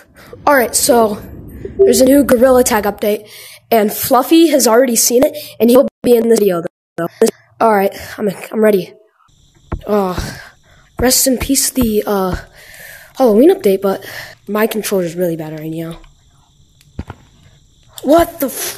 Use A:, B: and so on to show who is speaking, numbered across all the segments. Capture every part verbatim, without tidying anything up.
A: Alright, so there's a new Gorilla Tag update, and Fluffy has already seen it, and he'll be in this video, though. Alright, I'm, I'm ready. Uh, rest in peace, the uh, Halloween update, but my controller's really bad right now. What the f-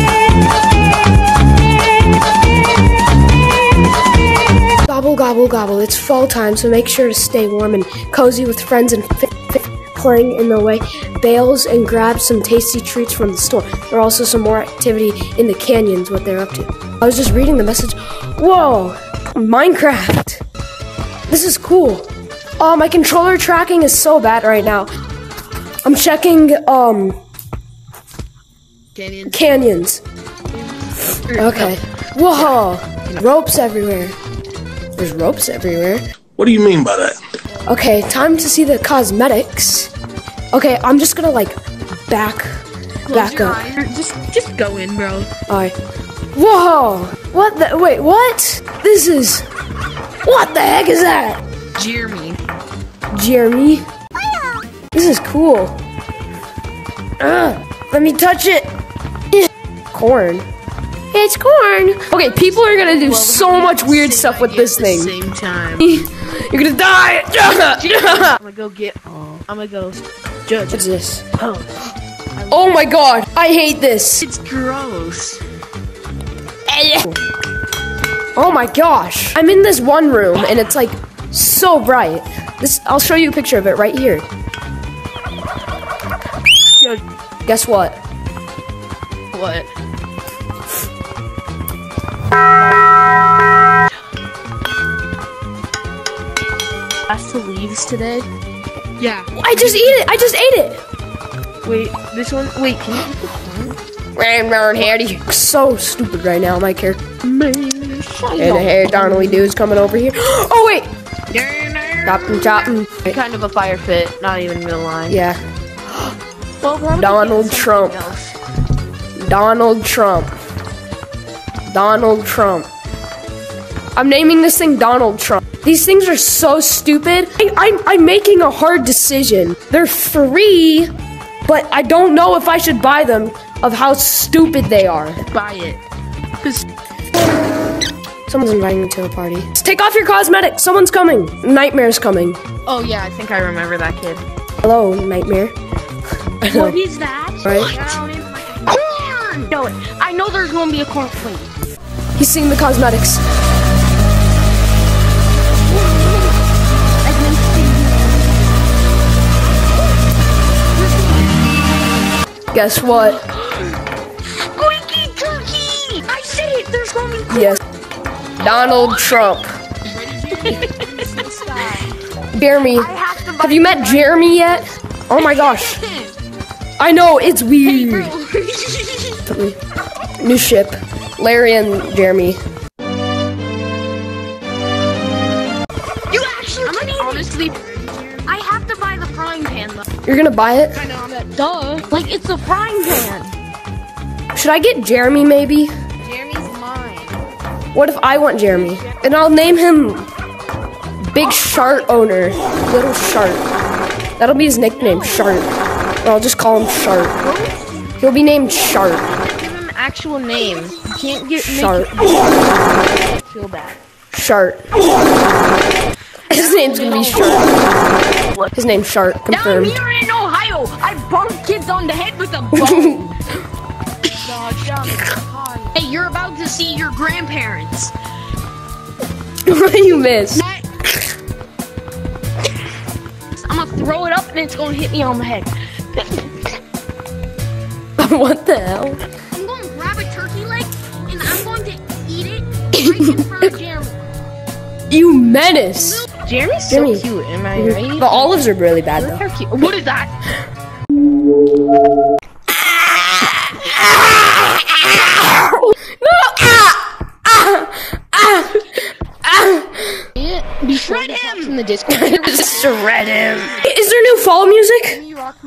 A: Gobble, gobble, gobble. It's fall time, so make sure to stay warm and cozy with friends and f- f- playing in the way. Bales and grab some tasty treats from the store. There are also some more activity in the canyons, what they're up to. I was just reading the message. Whoa! Minecraft! This is cool. Oh, my controller tracking is so bad right now. I'm checking, um...
B: Canyons.
A: Canyons. Okay. Whoa! Ropes everywhere. There's ropes everywhere.
C: What do you mean by that?
A: Okay, time to see the cosmetics. Okay, I'm just gonna like back, back up.
B: Just, just go in, bro.
A: Alright. Whoa! What the? Wait, what? This is. What the heck is that?
B: Jeremy.
A: Jeremy. This is cool. Ugh, let me touch it. Corn. It's corn. Okay, people are gonna do so much weird stuff with this thing.
B: Same time.
A: You're gonna die.
B: I'm gonna go get. Oh, I'm gonna go judge.
A: What's this?
B: Oh,
A: Oh my god, I hate this.
B: it's gross.
A: Oh my gosh. I'm in this one room and it's like so bright. This I'll show you a picture of it right here.
B: Yo,
A: Guess what?
B: what? Has to leaves today. Yeah.
A: I just ate it. I just ate it.
B: Wait, this one. Wait, can you?
A: Ram round Hattie. So stupid right now, my character. And the hair Donnelly dude's coming over here. Oh wait. Chopping, chopping.
B: Kind of a fire pit. Not even gonna lie.
A: Yeah.
B: Well, probably
A: Donald
B: get
A: Trump.
B: something else.
A: Donald Trump. Donald Trump. I'm naming this thing Donald Trump. These things are so stupid. I, I'm, I'm making a hard decision. They're free, but I don't know if I should buy them of how stupid they are.
B: Buy it. Cause
A: Someone's inviting me to a party. Take off your cosmetics. Someone's coming. Nightmare's coming.
B: oh yeah, I think I remember that kid.
A: Hello, Nightmare. I know.
B: What is that?
A: Right?
B: Corn! No, I know there's gonna be a corn plate.
A: He's seeing the cosmetics. Guess what?
B: Squeaky turkey! I said it! There's gonna be corn.
A: Yes. Donald Trump. Jeremy.
B: have to buy
A: Have you met Jeremy yet? Oh my gosh. I know, it's weird. New ship. Larry and Jeremy.
B: You actually I'm like, honestly, I have to buy the frying pan though.
A: You're gonna buy it?
B: Kinda on that. Duh. Like, it's a frying pan.
A: Should I get Jeremy maybe?
B: Jeremy's mine.
A: What if I want Jeremy? And I'll name him Big Shart Owner. Little Shart. That'll be his nickname, Shart. Or I'll just call him Shart. He'll be named Shart.
B: Give him an actual name. You can't get
A: Shart.
B: Make feel bad.
A: Shart. His name's gonna be Shart. His name's Shart,
B: Down
A: confirmed.
B: here in Ohio, I bonk kids on the head with a bone. Hey, you're about to see your grandparents.
A: What do you miss?
B: I'm gonna throw it up and it's gonna hit me on the head.
A: What the hell?
B: I'm gonna grab a turkey leg and I'm going to eat it right in front of Jeremy.
A: You menace!
B: Jeremy's
A: Jeremy.
B: so cute, am I right?
A: The olives are really bad though.
B: They're cute. What is that? Shred him! In the Discord.
A: Shred him. Is there new fall music?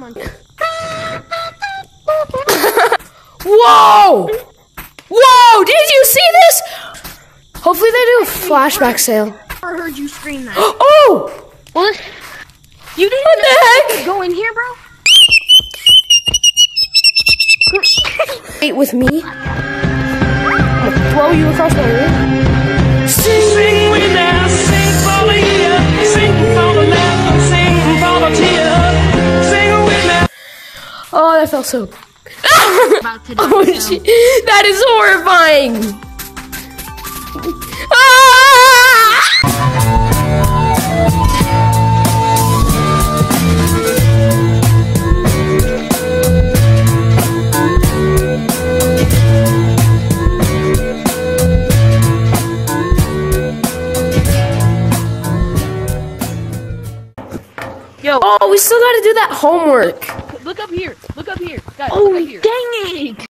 A: Whoa! Whoa! Did you see this? Hopefully they do a flashback sale.
B: I never heard you scream that.
A: Oh!
B: What? You didn't
A: What the
B: know
A: heck?
B: Go in here, bro.
A: Wait with me. I'm gonna throw you across my room.
C: Sing with us, sing for the year, sing for the laughter, sing for the tears, sing with me.
A: Oh, that felt so.
B: About to die,
A: Oh
B: so-
A: shit! That is horrifying. Ah!
B: Yo,
A: Oh, we still gotta do that homework.
B: look up here. Look up here. Guys,
A: Oh,
B: look up here.
A: dang it!